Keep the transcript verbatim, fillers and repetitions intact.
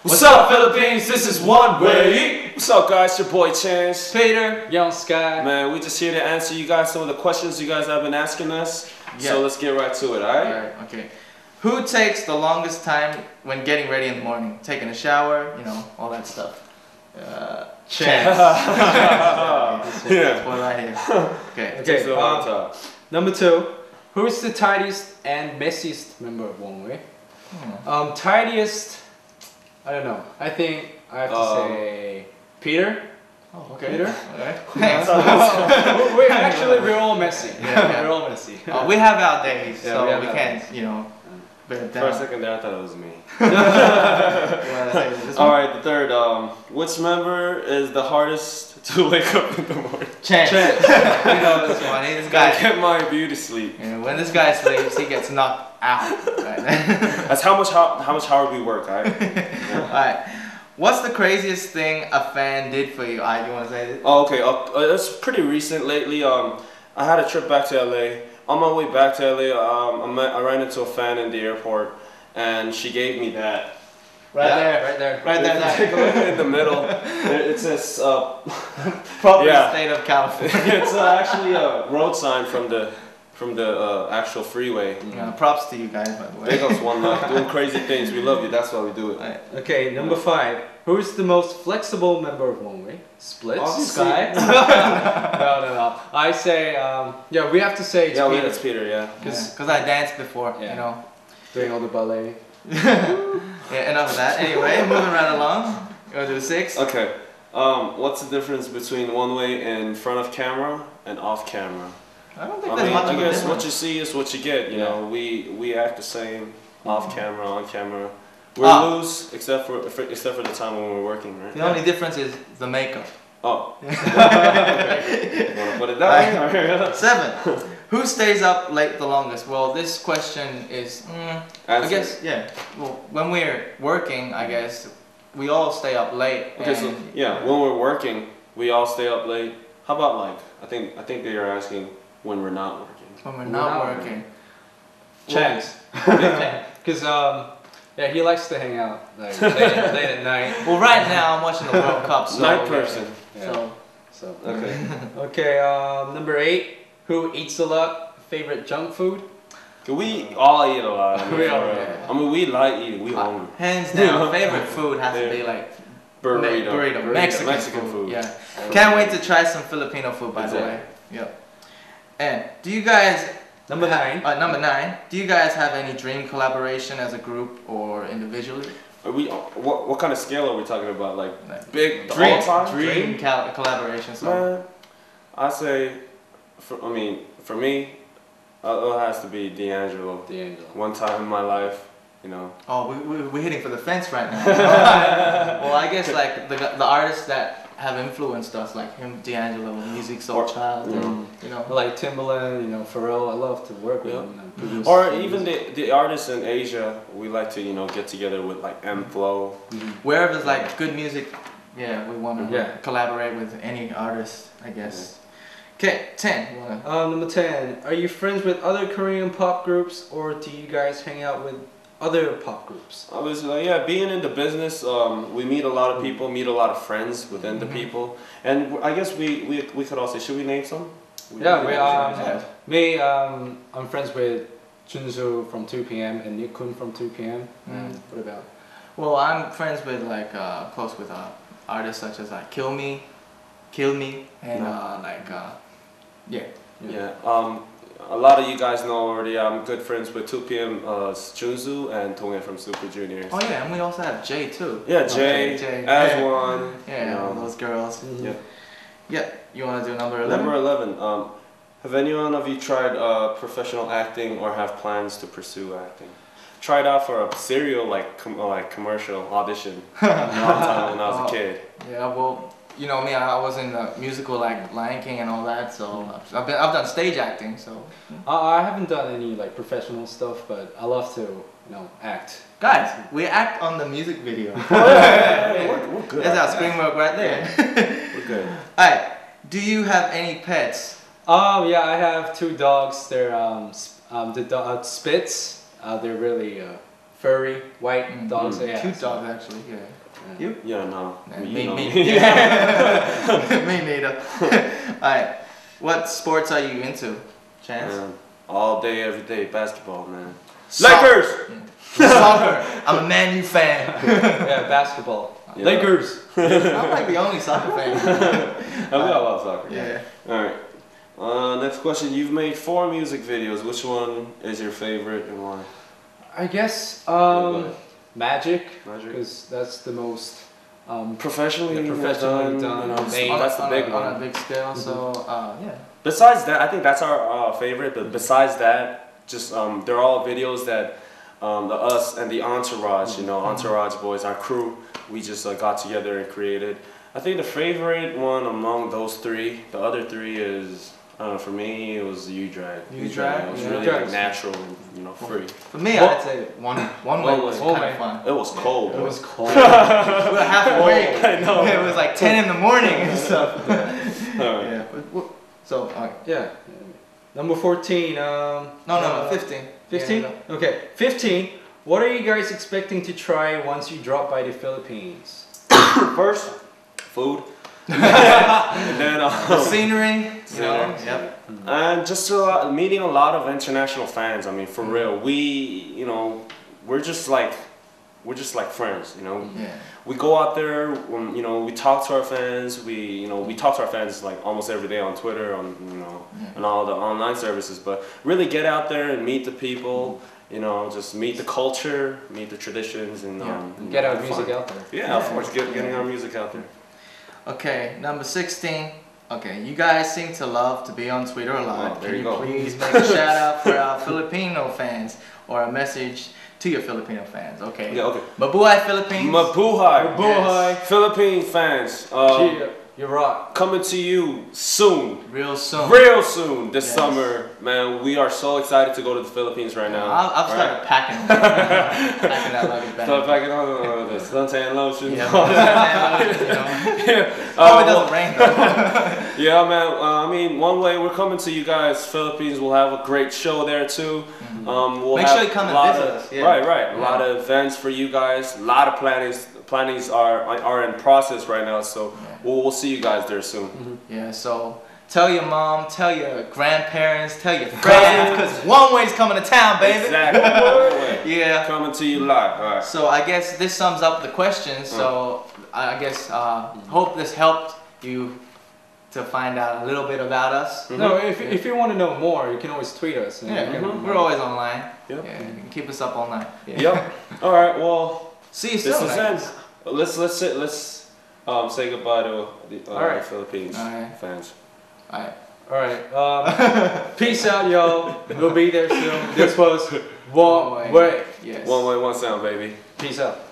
What's up, Philippines? This is One Way. What's up, guys? Your boy Chance, Peter, Young Sky. Man, we just here to answer you guys some of the questions you guys have been asking us. Yeah. So let's get right to it, alright? Alright, okay. Who takes the longest time when getting ready in the morning? Taking a shower, you know, all that stuff. Uh, Chance. Okay, yeah. That's one right here. Okay. Okay. So uh, number two. Who's the tidiest and messiest member of One Way? Hmm. Um, tidiest. I don't know. I think I have to um, say Peter. Oh, okay. Peter. Okay. Thanks. we actually we're all messy. Yeah, yeah. We're all messy. Uh, we have our days, yeah, so we, we can't, you know. For a second there, I thought it was me. well, all right, the third. Um, which member is the hardest to wake up in the morning? Chance. Chance. You know this one. This guy get my beauty sleep. You know, when this guy sleeps, he gets knocked out. Right? That's how much how, how much hard we work, alright? Yeah. Alright. What's the craziest thing a fan did for you? I you want to say this? Oh, okay. Uh, it's pretty recent lately. Um, I had a trip back to L A. On my way back to L A, um, I, met, I ran into a fan in the airport, and she gave me that. Right yeah, there, right there, right there. Take a look in the middle. It says uh, proper yeah. state of California. It's uh, actually a road sign from the from the uh, actual freeway. Yeah, props to you guys, by the way. Big ups One Life, doing crazy things. We love you. That's why we do it. Right. Okay, number five. Who's the most flexible member of One Way? Splits. Oh, Sky. no, no, no. I say, um, yeah, we have to say it's yeah, Peter. it's Peter, yeah. Because yeah. I danced before, yeah. you know. Doing all the ballet. Yeah, enough of that. Anyway, moving right along. You want to do six? Okay. Um, what's the difference between One Way in front of camera and off camera? I don't think I there's mean, much I of a guess difference. what you see is what you get. You yeah. know, we we act the same mm-hmm. off camera, on camera. We're ah. loose except for, for except for the time when we're working, right? The only difference is the makeup. Oh. Okay. Wanna put it that way? Seven. Who stays up late the longest? Well, this question is, mm, I guess, yeah. Well, when we're working, I guess we all stay up late. Okay, so yeah, when we're working, we all stay up late. How about like, I think I think they're asking when we're not working. When we're not, not working. Chance. Because um, yeah, he likes to hang out like late, late at night. Well, right now I'm watching the World Cup. So night person. Yeah. So, so okay. Okay. Um, number eight. Who eats a lot? Favorite junk food? We all eat a lot. I mean, we all, yeah. I mean, we like eating. We hungry. Uh, hands down, favorite food has to be like burrito, burrito, burrito. Mexican, Mexican food. food. Yeah. Can't wait to try some Filipino food, by exactly. the way. Yep. And do you guys number nine? Uh, number nine. Do you guys have any dream collaboration as a group or individually? Are we? What what kind of scale are we talking about? Like, like big dream, all-time? dream cal collaboration. So. Man, I say, for, I mean, for me, uh, it has to be D'Angelo. D'Angelo. One time in my life, you know. Oh, we, we we're hitting for the fence right now. Well, I guess like the the artists that have influenced us, like him, D'Angelo, Music Soul Child, yeah. and, you know, like Timbaland, you know, Pharrell. I love to work with yeah. him. And or even the the artists in Asia, we like to you know get together with like M Flow. Mm-hmm. Wherever there's like good music, yeah, we want to yeah. collaborate with any artist, I guess. Okay, ten. Um, number ten. Are you friends with other Korean pop groups, or do you guys hang out with other pop groups? I was like, yeah, being in the business, um, we meet a lot of people, meet a lot of friends within the mm-hmm. people, and I guess we we we could also should we name some? We yeah, we um, yeah. me um, I'm friends with Junsu from two P M and Nick Kun from two P M. Mm. What about? Well, I'm friends with like uh, close with uh, artists such as like Kill Me, Kill Me, and uh, like uh, yeah, yeah. yeah. Um, a lot of you guys know already. I'm good friends with two P M uh, Junsu and Tongye from Super Juniors. Oh yeah, and we also have Jay too. Yeah, Jay, okay, Jay. as yeah. one. Yeah, you know, those girls. Mm-hmm. Yeah. Yeah. You want to do number eleven? Number eleven. Um, have anyone of you tried uh, professional acting or have plans to pursue acting? Tried out for a serial like com like commercial audition a long time when I was a kid. Yeah, well, you know me, I was in the musical like Lion King and all that, so I've been I've done stage acting, so. Uh, I haven't done any like professional stuff, but I love to you know act. Guys, we act on the music video. Oh, yeah, yeah, yeah. We're, we're good. That's our screen work right there. We're good. All right. Do you have any pets? Um, yeah, I have two dogs. They're um, um the dog uh, Spits. Uh, they're really uh, furry, white Mm. dogs. Mm. Yeah, Cute so- dog actually. Yeah. Yeah. You? Yeah, no. Yeah, You me, know me, me. yeah. me neither. Alright, what sports are you into, Chance? Man, all day, every day, basketball, man. Soc- Lakers! Soccer. I'm a Man U fan. yeah, basketball. Yeah. Lakers. I'm like the only soccer fan. I got a lot of soccer. Yeah. Alright. Uh, next question. You've made four music videos. Which one is your favorite and why? I guess go um, ahead. Magic, Magic? because that's the most um, Professionally, Yeah, professionally done. done, you know, made. On, that's the on big a, one. on a big scale, so uh, yeah. Besides that, I think that's our uh, favorite. But besides that, just um, they're all videos that um, the us and the entourage, you know, entourage boys, our crew, we just uh, got together and created. I think the favorite one among those three, the other three is, I don't know, for me it was U-Drag. U-Drag? It was Yeah. really U-Drag. like, natural and, you know, free. For me, Well- I'd say one one way One was Way. kind One of Way. fun. It was cold. It bro. was cold. We were half awake. I know. It was like ten in the morning and stuff. Alright. Yeah. but- but- So, alright. yeah. Number fourteen. Um, No, no, uh, no, fifteen. fifteen? Yeah, Okay, fifteen. What are you guys expecting to try once you drop by the Philippines? First, food. and then no. The um, scenery, you know. Scenery. Yep. and just a lot, meeting a lot of international fans. I mean, for Mm-hmm. real, we, you know, we're just like, we're just like friends. You know, Yeah. we go out there, um, you know, we talk to our fans. We, you know, we talk to our fans like almost every day on Twitter, on you know, Yeah. and all the online services. But really get out there and meet the people. You know, just meet the culture, meet the traditions, and Yeah. um, Get our have music fun. out there. Yeah, of Yeah. course, get, getting Yeah. our music out there. Okay, number sixteen. Okay, you guys seem to love to be on Twitter a lot. Oh, there Can you you go. please make a shout out for our Filipino fans or a message to your Filipino fans? Okay. Yeah, okay. Mabuhay Philippines. Mabuhay, Mabuhay. Philippine fans. Um, Yeah, you rock. Coming to you soon, Real soon. real soon this Yes. summer, man. We are so excited to go to the Philippines right now. I've, I've started Right? packing. packing that luggage bag. Start packing on uh, the suntan lotion. Yeah. you know. yeah. Hope Uh, it doesn't rain though. yeah, man. Uh, I mean, one way we're coming to you guys. Philippines. We'll have a great show there too. Um, we'll Make have sure you come a and lot visit of- us, yeah. Right, right. A Yeah. lot of events for you guys. A lot of plannings. Plannings are are in process right now. So Yeah. we'll, we'll see you guys there soon. Yeah, so tell your mom, tell your grandparents, tell your friends, because One Way's coming to town, baby. Exactly. Yeah. Coming to you live. All right. So I guess this sums up the questions. So I guess uh, hope this helped you to find out a little bit about us. No, if, if you want to know more, you can always tweet us. and Yeah, you can- Mhm. we're always online. Yep. Yeah, you can keep us up all night. Yeah. Yep. All right. Well, See you this soon. is I it. guess. Let's let's sit, let's um say goodbye to the uh, All right. Philippines All right. fans. All right. All right. Um, peace out, y'all. We'll be there soon. This was One Way. Yes. One way, one sound, baby. Peace out.